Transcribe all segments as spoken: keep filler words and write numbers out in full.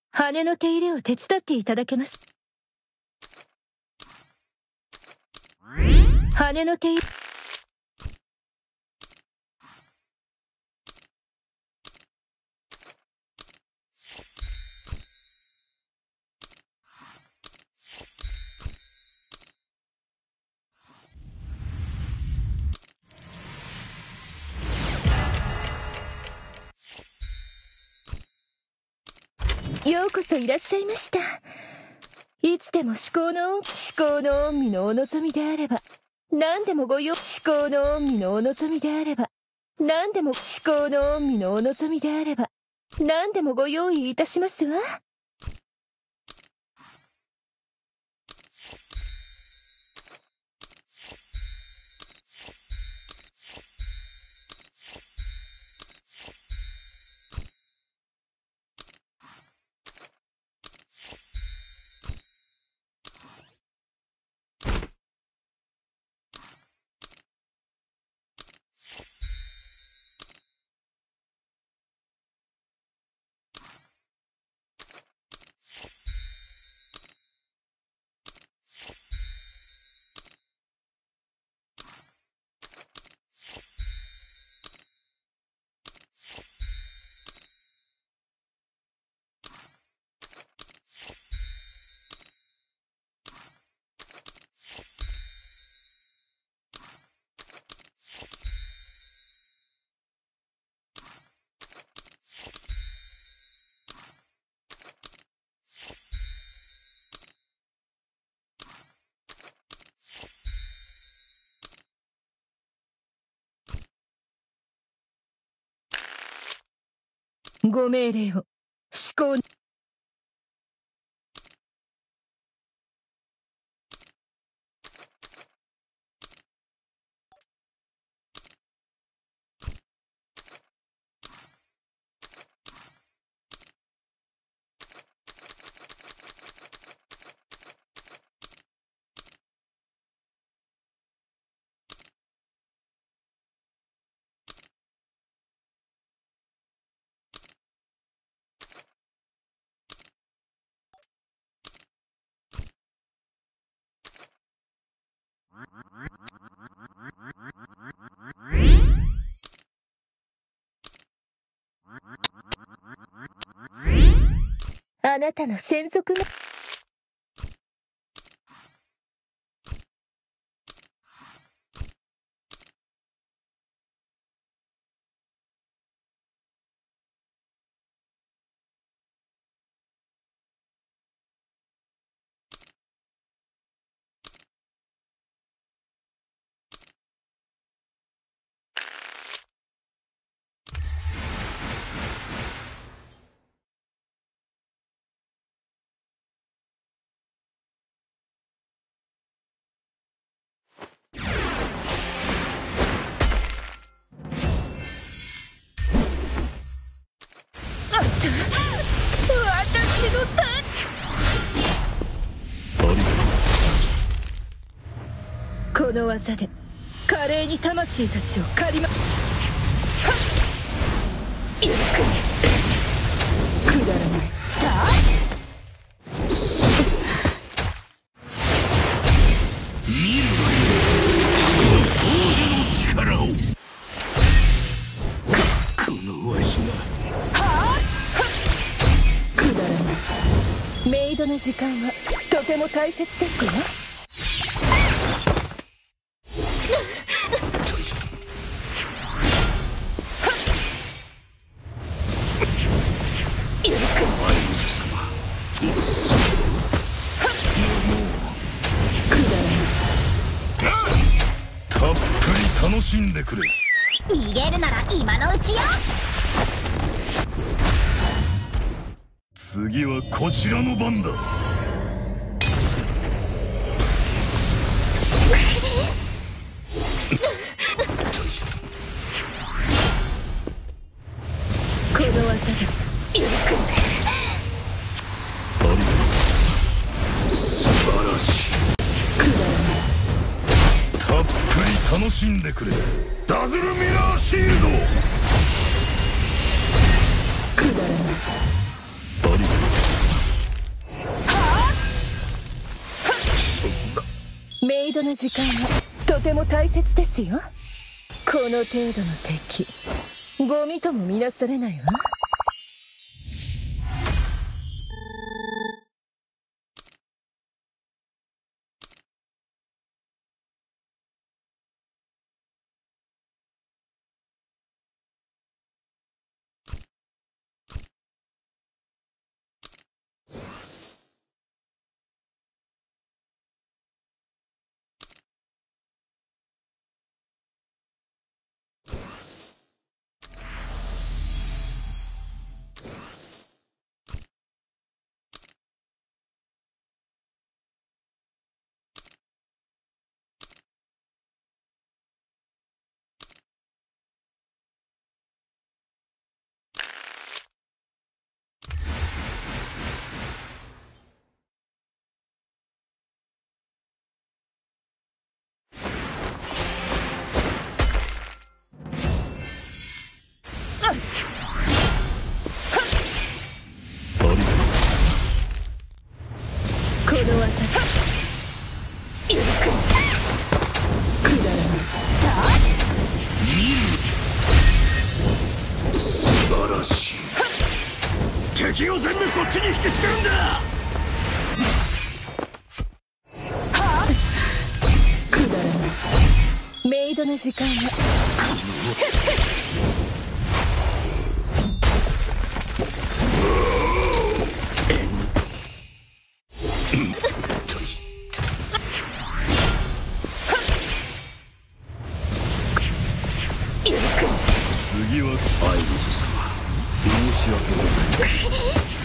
羽の手入れを手伝っていただけます。羽の手入れ。ようこそいらっしゃいました。いつでも至高の至高の御身のお望みであれば何でもご用。至高の御身のお望みであれば何でも至高の御身のお望みであれば何でもご用意いたしますわ。ご命令を施行。あなたの専属の私のターン。この技で華麗に魂たちを狩りま。はっ、ゆっくりくだらない。 見るわよ、この王者の力を。このわしがメイドの時間はとても大切ですよ。 たっぷり楽しんでくれ。 逃げるなら今のうちよ。 次はこちらの番だ。 この技でゆっくり。 素晴らしい。 くだらない。 たっぷり楽しんでくれ。ダズルミラーシールド。 くだらない。 バリメイドの時間はとても大切ですよ。この程度の敵、ゴミとも見なされないわ。この技よくくだらない素晴らしい。敵を全部こっちに引きつけるんだ。 くだらないメイドの時間は次はアイムズ様、申し訳ございません。も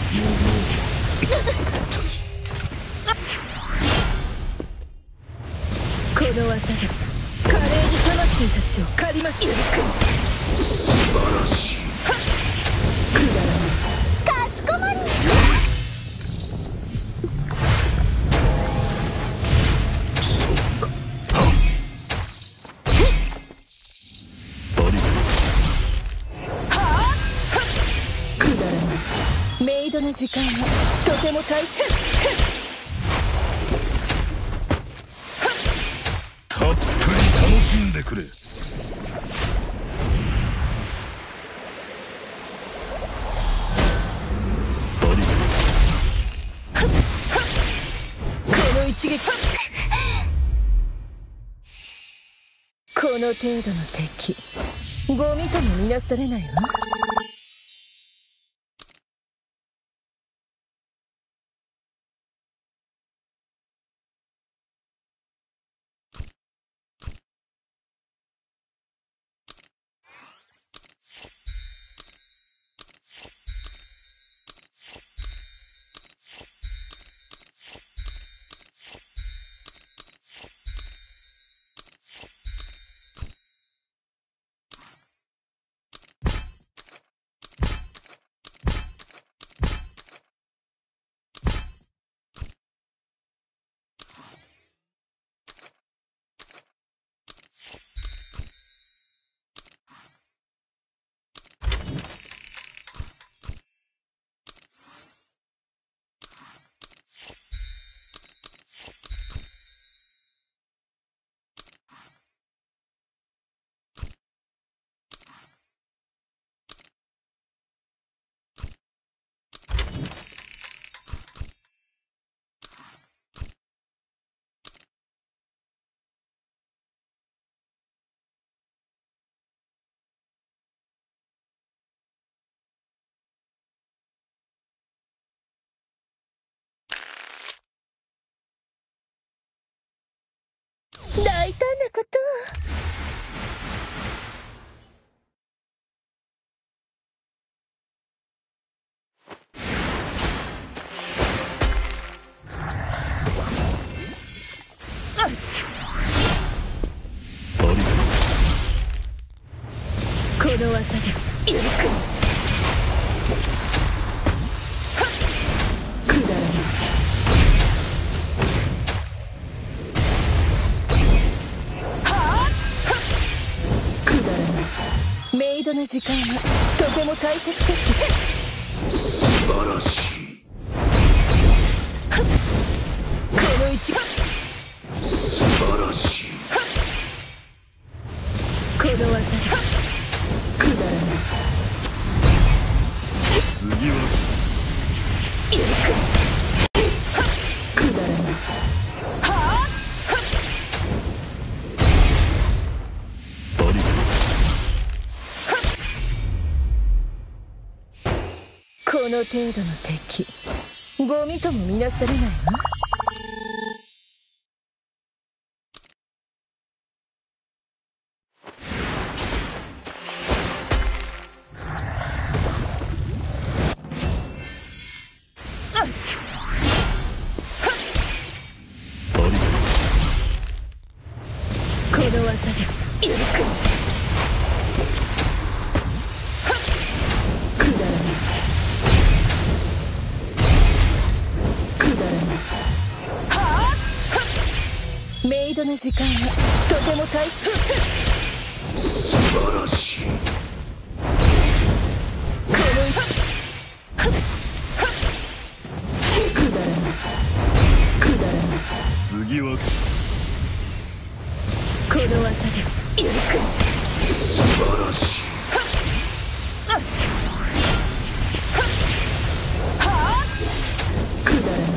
うこの技で華麗に魂たちを狩ります。よく素晴らしい。 くだらないかしこまり。 メイドの時間はとても大切。 たっぷり楽しんでくれ。 この一撃この程度の敵、ゴミとも見なされないわ。大胆なことこの技でよくくだらないメイドの時間はとても大切です。 素晴らしい。 この一撃素晴らの程度の敵、ゴミとも見なされないわ。この技でゆっくりくだらないくだらないはあメイドの時間はとても大切。 素晴らしい。 このくだらないくだらない次はこの技でゆっくり素晴らしい。 くだらない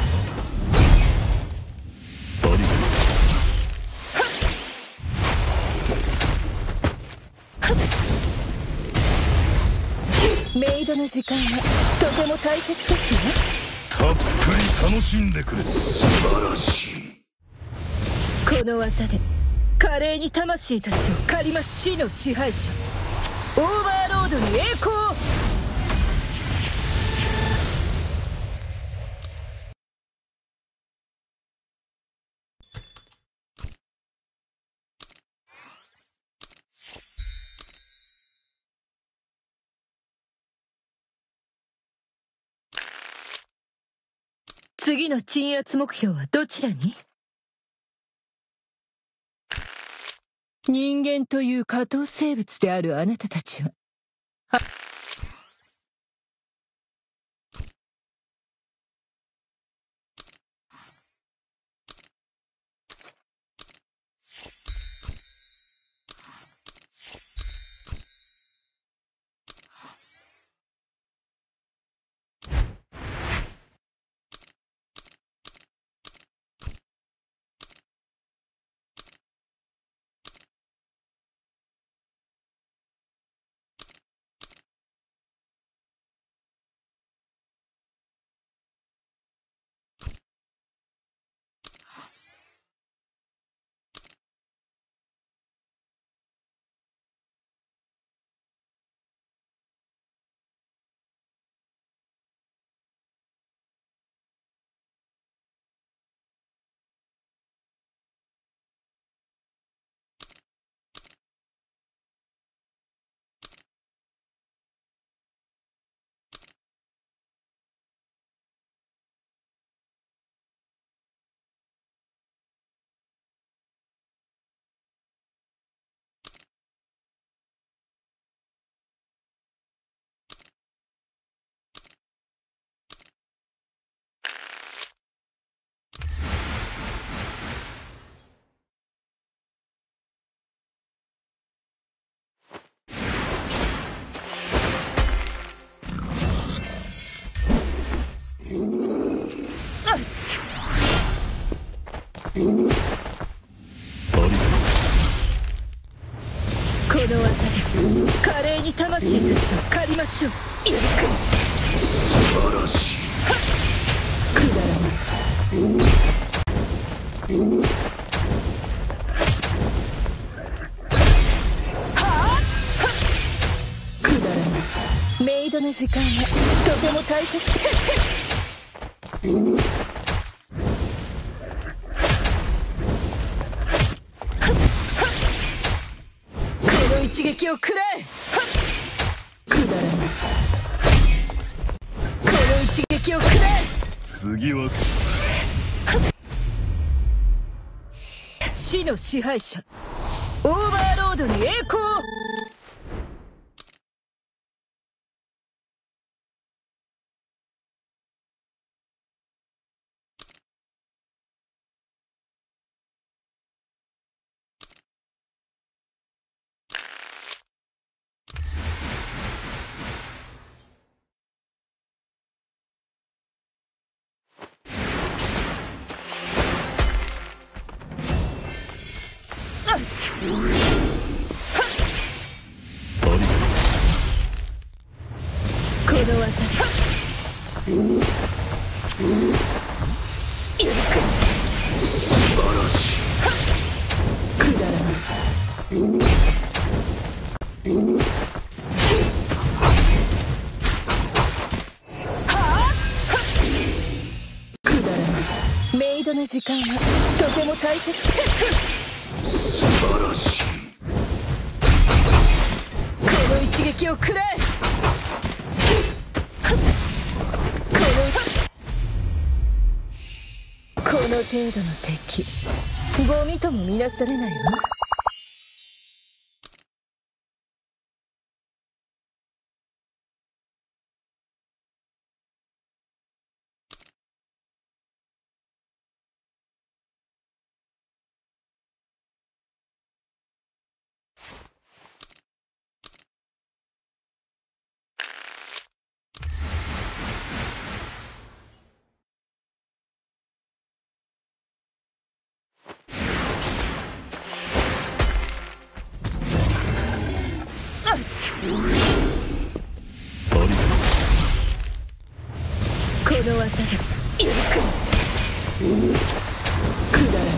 メイドの時間はとても大切ですよ。 たっぷり楽しんでくれ。素晴らしい。 この技で華麗に魂たちを狩ります死の支配者、オーバーロードに栄光を。次の鎮圧目標はどちらに？人間という下等生物であるあなたたちは、はこの技で華麗に魂たちを狩りましょう。ゆっくり素晴らしい。 くだらないくだらないメイドの時間はとても大切。この一撃を食らえ。くだらないこの一撃を食らえ。 次は死の支配者、オーバーロードに栄光を。この技でくだらない。メイドの時間はとても大切。 素晴らしい。 この一撃を食らえ。このこの程度の敵、ゴミとも見なされないわ。この技でゆっくり。くだらない。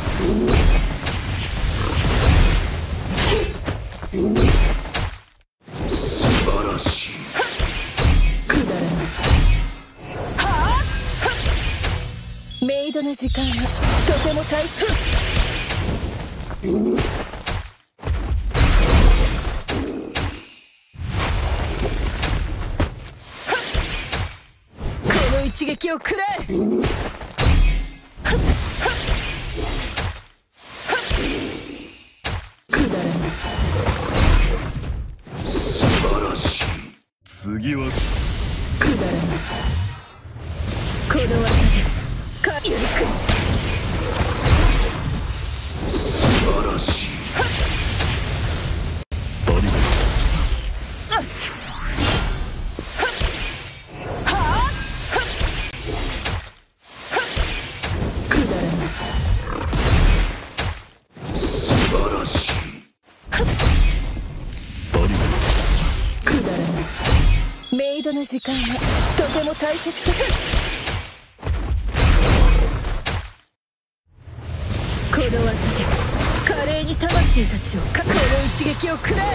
素晴らしい。 くだらない。メイドの時間はとても大切。この一撃を食らえ。くだらない。 素晴らしい。次はくだらない。この技でかゆっくり。 素晴らしい。ありがとくだらない。 素晴らしい。ありがとくだらない。メイドの時間はとても大切。この技で華麗に魂たちをかこの一撃を食らえ。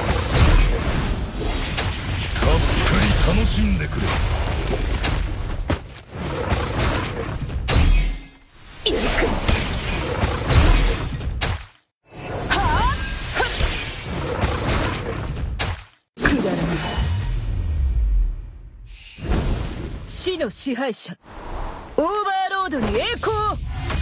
たっぷり楽しんでくれ。 ゆっくり。くだらない。地の支配者オーバーロードに栄光を。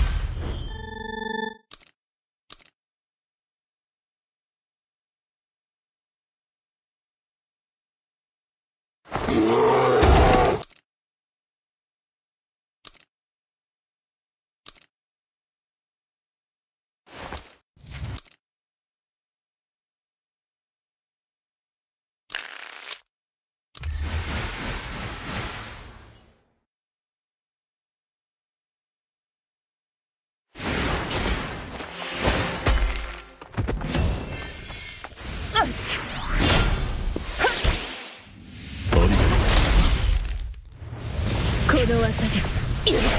この技でゆっくり。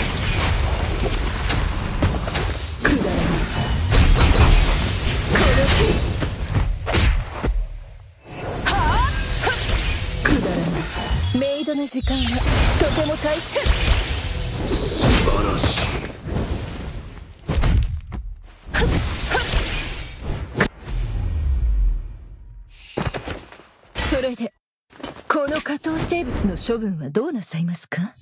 くだらない。このくだらない。メイドの時間はとても大切。 素晴らしい。 それでこの下等生物の処分はどうなさいますか？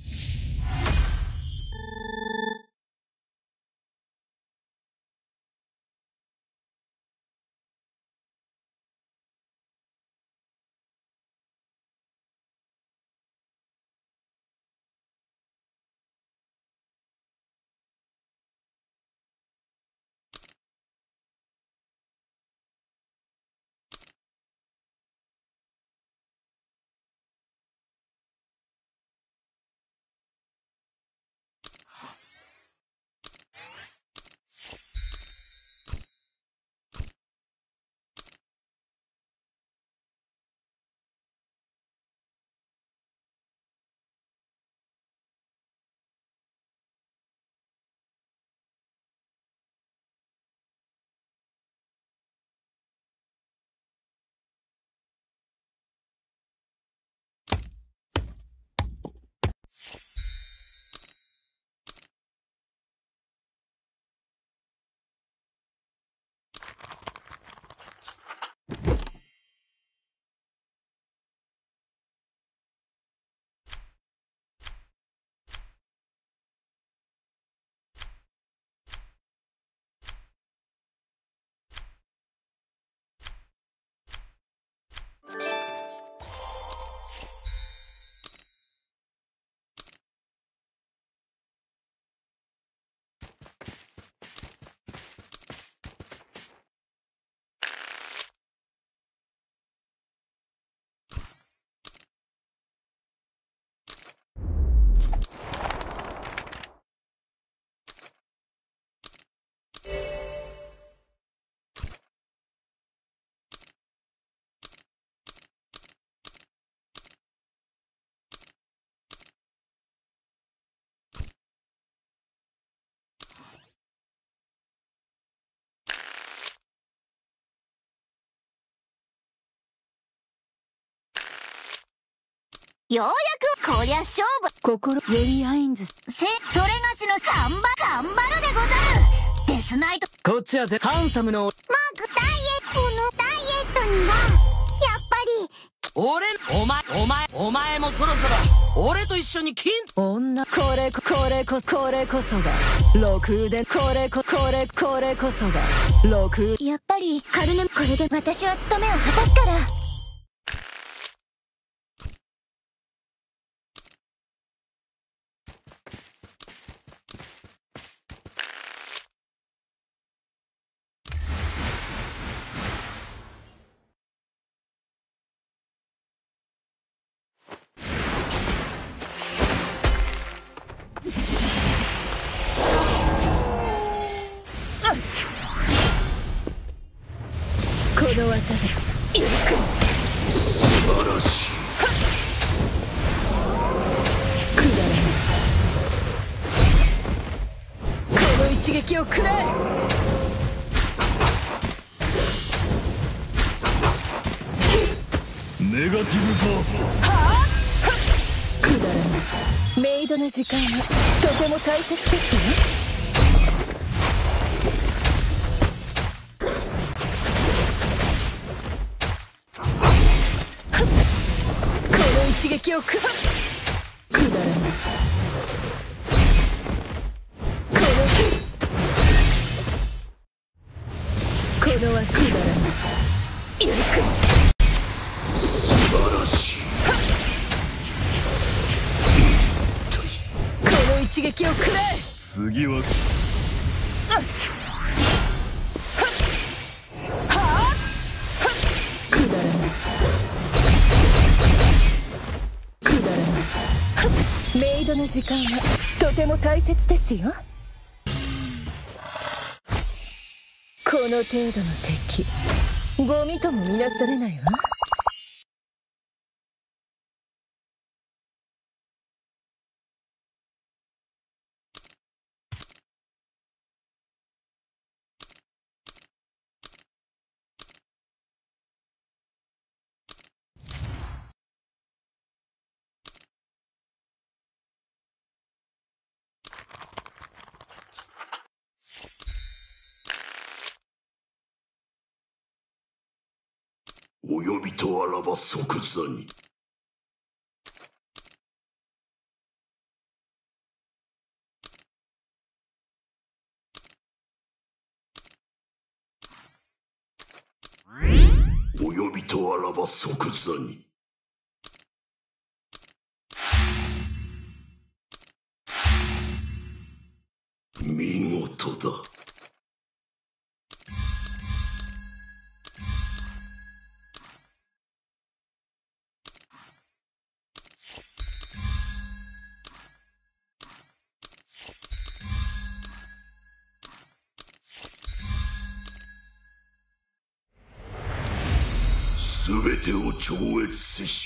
ようやくこりゃ勝負。 心よりアインズ。 せそれがしの頑張頑張るでござる。デスナイト。 こっちはぜハンサムのマークダイエットのダイエットにはやっぱり俺お前お前お前もそろそろ俺と一緒に金女。これここれここれこそが六でこれここれこれこそが六。 やっぱりカルネこれで私は務めを果たすから。 この技で行く。 素晴らしい。 くだらない。この一撃を食らえ。 ネガティブファースト。 くだらない。メイドの時間はとても大切ですよ。一撃をくくだらない。このこのはくだらない。よく素晴らしい。 この一撃をくらえ。 次はくだらない。メイドの時間はとても大切ですよ。この程度の敵ゴミとも見なされないわ。 お呼びとあらば即座に。お呼びとあらば即座に。見事だ。すべてを超越せし。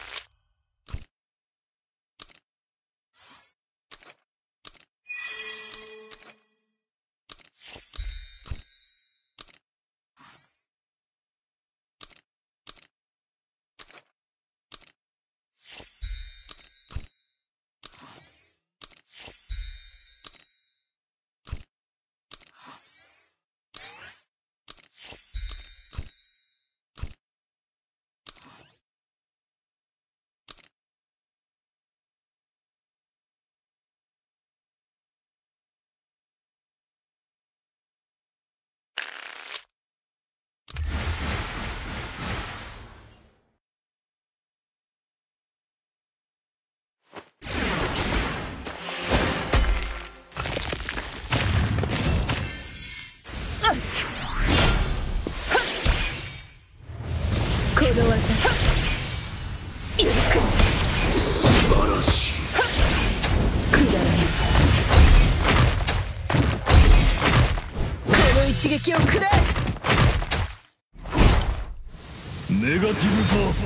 この技よく素晴らしい。 くだらない。この一撃を食らえ。 ネガティブファース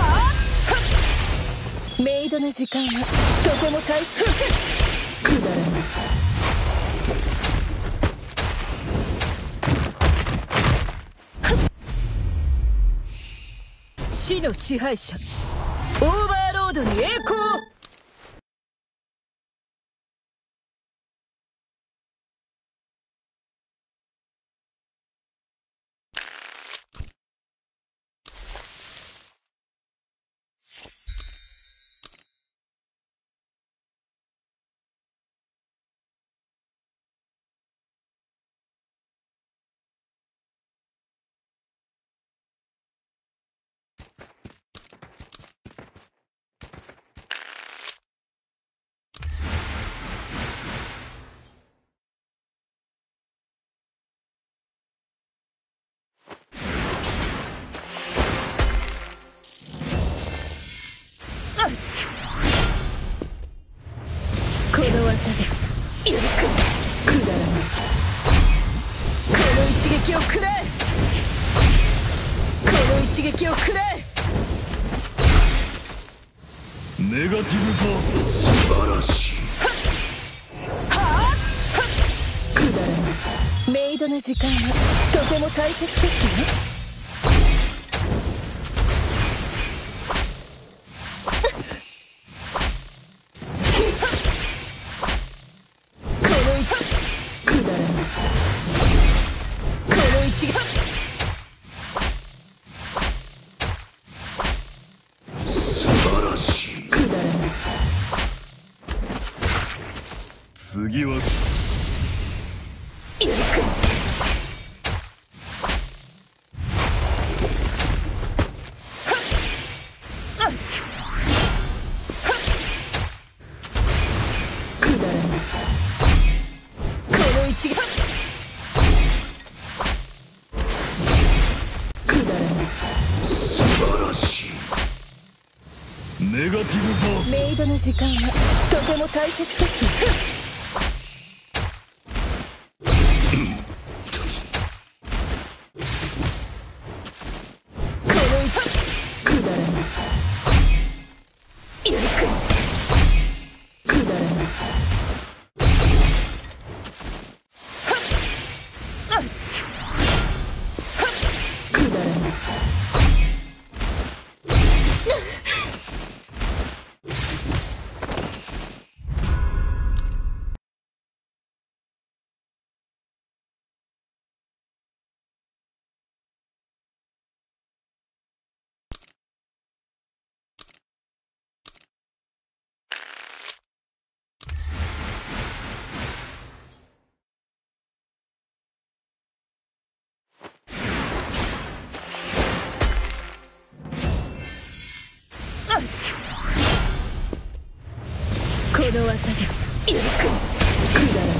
ト。 メイドの時間はとても大切。くだらない。死の支配者オーバーローードに栄光。この技でよくくだらない。この一撃をくれ。この一撃をくれ。 ネガティブバースト、素晴らしい。 はあ、くだらない。メイドの時間はとても大切ですよ。 次はよくくだらない。この一撃くだらない。 素晴らしい。ネガティブバースト。 メイドの時間はとても大切ですよ。この技でよくくだらない。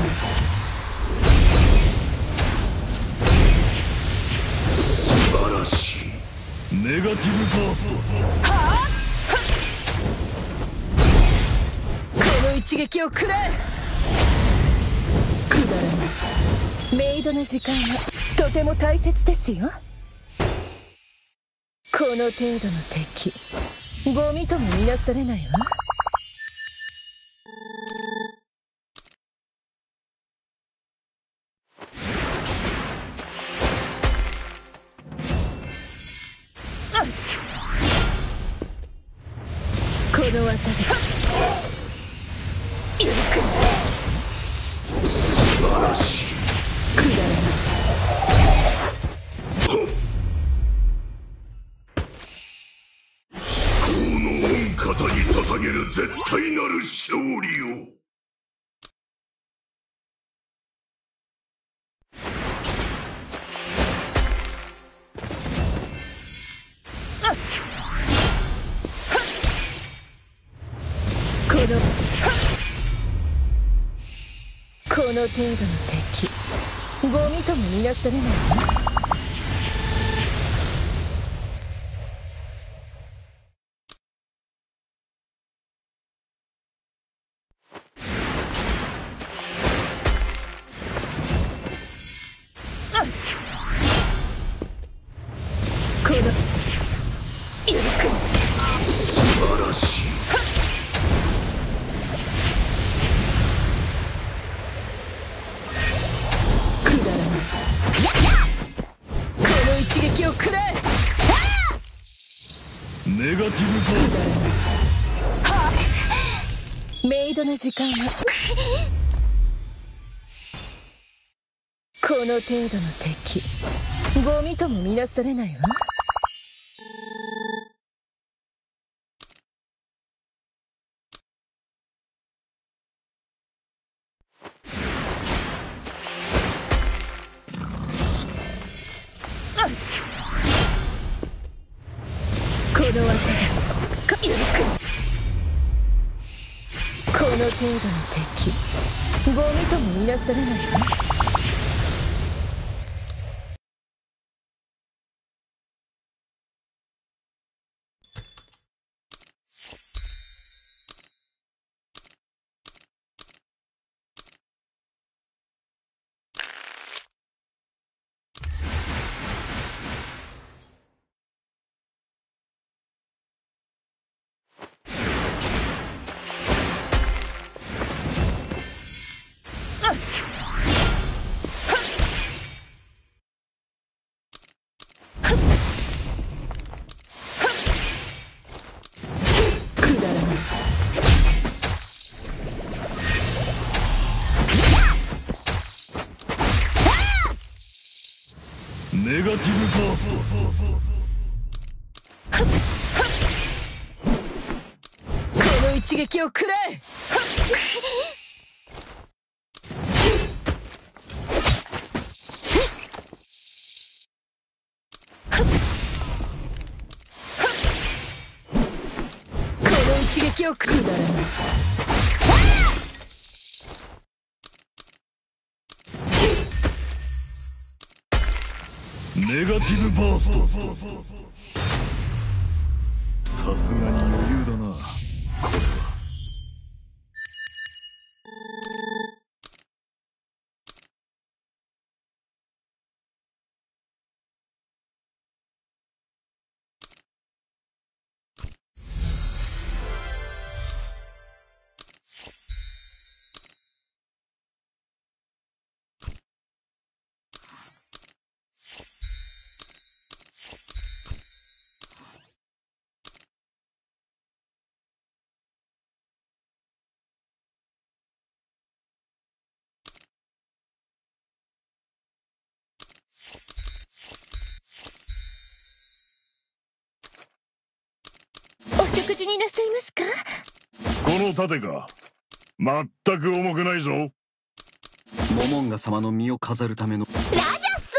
素晴らしい。ネガティブバースト。 はあ、この一撃をくれ。くだらない。メイドの時間はとても大切ですよ。この程度の敵、ゴミとも見なされないわ。この技でよく素晴らしい。 くだらない。 至高の御方に捧げる絶対なる勝利を。 このこの程度の敵、ゴミとも見なされないわ。このよく素晴らしい。 一撃をくれ。 ネガティブバースト。 メイドの時間はこの程度の敵、ゴミとも見なされないわ。この技だ。かゆっくり。この程度の敵、ゴミとも見なされないわ。 ネガティブバースト。この一撃を食らえ。この一撃をくだらない。 ネガティブバースト。さすがに余裕だな、これは。 お食事になさいますか？ この盾か、まったく重くないぞ。 モモンガ様の身を飾るためのラジャス。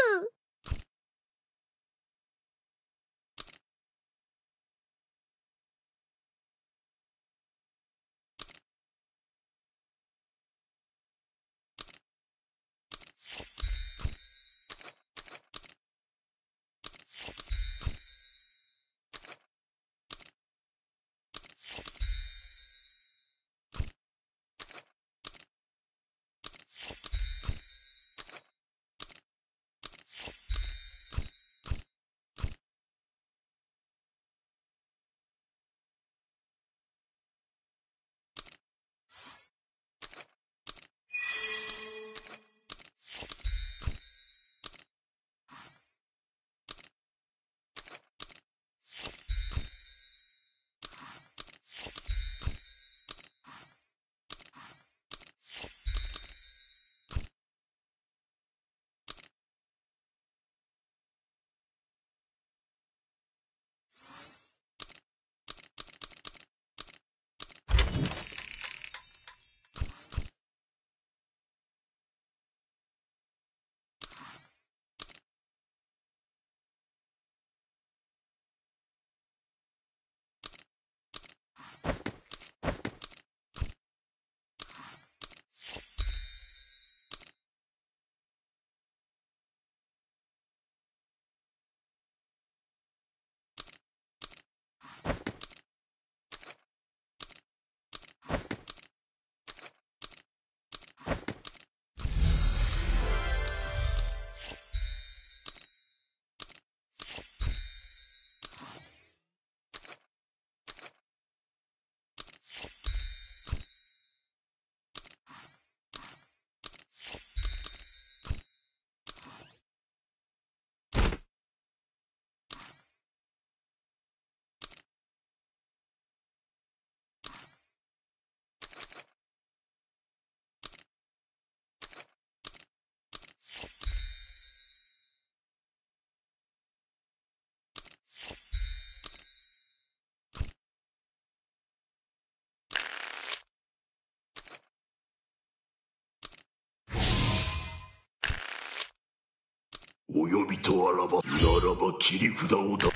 お呼びとあらば、ならば切り札をだ。 好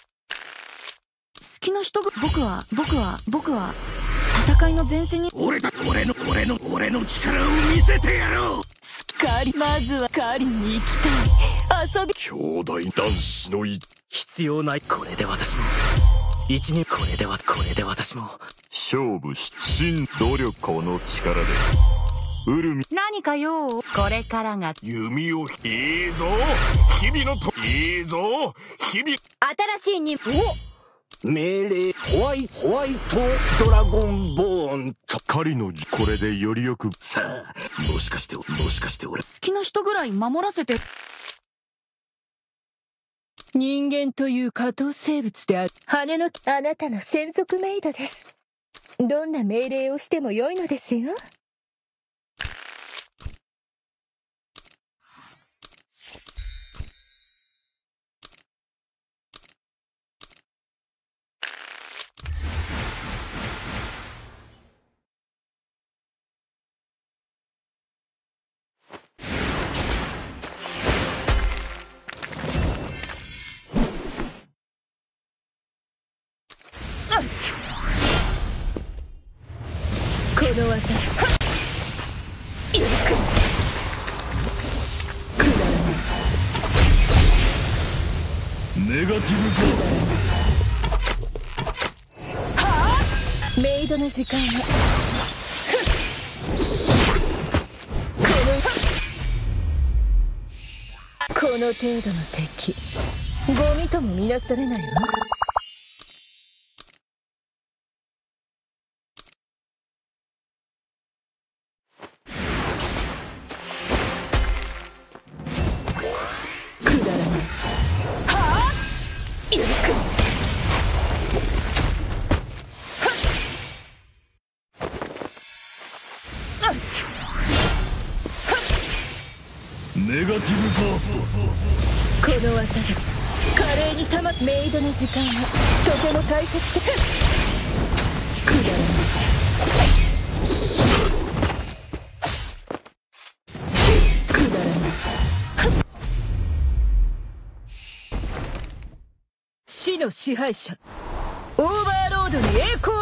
きな人が、僕は僕は僕は戦いの前線に。 俺だ、俺の俺の俺の力を見せてやろう。 狩り、まずは狩りに行きたい。遊び。 兄弟男子のい必要ない。これで私も一にこれではこれで私も勝負し真努力この力でウルミ何か用？これからが弓をいいぞ日々のといいぞ日々 新しいに。 命令ホワイホワイトドラゴンボーンと狩りのこれでよりよくさあもしかしてもしかして俺好きな人ぐらい守らせて。 人間という下等生物である。羽のあなたの専属メイドです。どんな命令をしても良いのですよ。この技、はっゆっくりくだらないネガティブフォースメイドの時間はこのこの程度の敵ゴミとも見なされないわ。くだらないはあゆっくりネガティブファースこの技で華麗にたまメイドの時間はとても大切でくだらないくだらない死の支配者オーバーロードに栄光。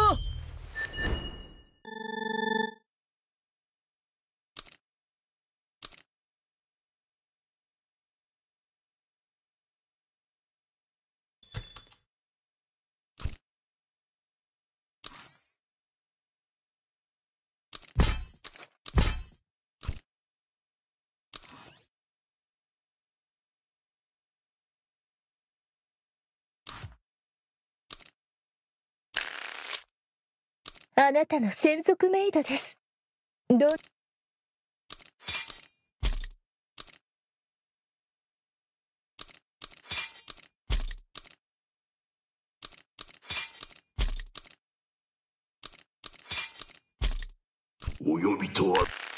あなたの専属メイドです。どうお呼びとは